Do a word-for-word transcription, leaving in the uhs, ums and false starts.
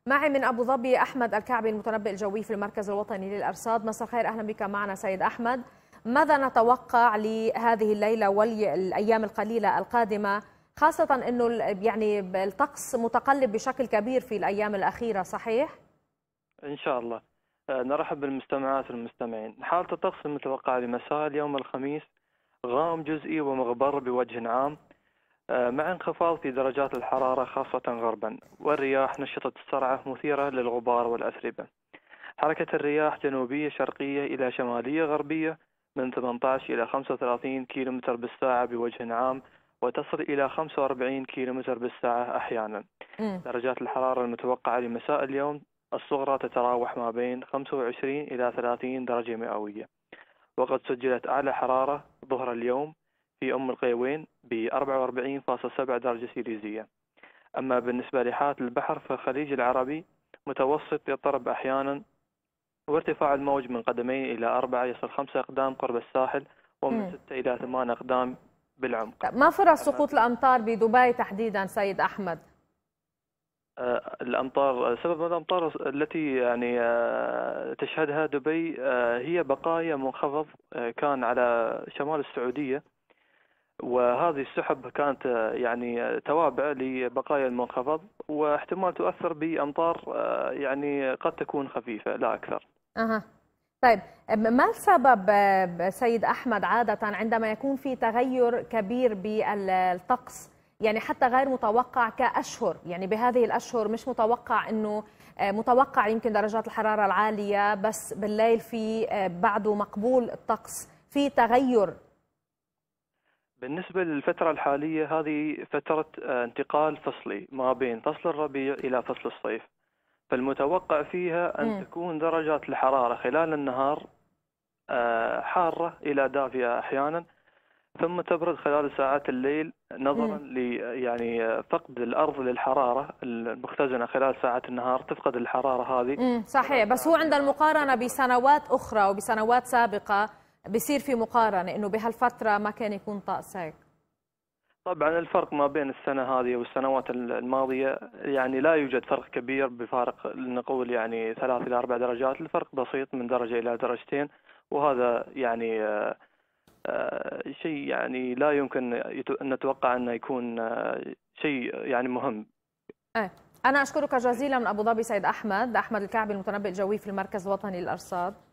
معي من أبو ظبي أحمد الكعبي المتنبئ الجوي في المركز الوطني للأرصاد. مساء الخير، أهلا بك معنا سيد أحمد. ماذا نتوقع لهذه الليلة والأيام القليلة القادمة، خاصة أنه يعني الطقس متقلب بشكل كبير في الأيام الأخيرة، صحيح؟ إن شاء الله. نرحب بالمستمعات والمستمعين. حالة الطقس المتوقعة لمساء اليوم الخميس غائم جزئي ومغبر بوجه عام، مع انخفاض في درجات الحرارة خاصة غربا، والرياح نشطة السرعة مثيرة للغبار والأتربة. حركة الرياح جنوبية شرقية إلى شمالية غربية من ثمانية عشر إلى خمسة وثلاثين كيلومتر بالساعة بوجه عام، وتصل إلى خمسة وأربعين كيلومتر بالساعة أحيانا. م. درجات الحرارة المتوقعة لمساء اليوم الصغرى تتراوح ما بين خمسة وعشرين إلى ثلاثين درجة مئوية، وقد سجلت أعلى حرارة ظهر اليوم في أم القيوين ب أربعة وأربعين فاصلة سبعة درجة سيليزية. أما بالنسبة لحالة البحر فالخليج العربي متوسط يضطرب أحيانا، وارتفاع الموج من قدمين إلى أربعة يصل خمسة أقدام قرب الساحل، ومن ستة إلى ثمانية أقدام بالعمق. ما فرص سقوط الأمطار بدبي تحديدا سيد أحمد؟ الأمطار، سبب الأمطار التي يعني تشهدها دبي هي بقايا منخفض كان على شمال السعودية، وهذه السحب كانت يعني توابع لبقايا المنخفض، واحتمال تؤثر بأمطار يعني قد تكون خفيفة لا أكثر. أها. طيب، ما السبب سيد أحمد عادة عندما يكون في تغير كبير بالطقس، يعني حتى غير متوقع كأشهر، يعني بهذه الأشهر مش متوقع أنه متوقع يمكن درجات الحرارة العالية، بس بالليل في بعده مقبول الطقس، في تغير؟ بالنسبة للفترة الحالية هذه فترة انتقال فصلي ما بين فصل الربيع إلى فصل الصيف، فالمتوقع فيها أن م. تكون درجات الحرارة خلال النهار حارة إلى دافئة أحيانا، ثم تبرد خلال ساعات الليل نظرا ل يعني فقد الأرض للحرارة المختزنة خلال ساعات النهار، تفقد الحرارة هذه. صحيح، بس هو عند المقارنة بسنوات أخرى وبسنوات سابقة بيصير في مقارنة إنه بهالفترة ما كان يكون طقس هيك. طبعا الفرق ما بين السنة هذه والسنوات الماضية يعني لا يوجد فرق كبير، بفارق نقول يعني ثلاث إلى أربع درجات، الفرق بسيط من درجة إلى درجتين، وهذا يعني آآ آآ شيء يعني لا يمكن أن نتوقع أنه يكون شيء يعني مهم. أه. أنا أشكرك جزيلا من أبو ظبي سيد أحمد، أحمد الكعبي المتنبئ الجوي في المركز الوطني للأرصاد.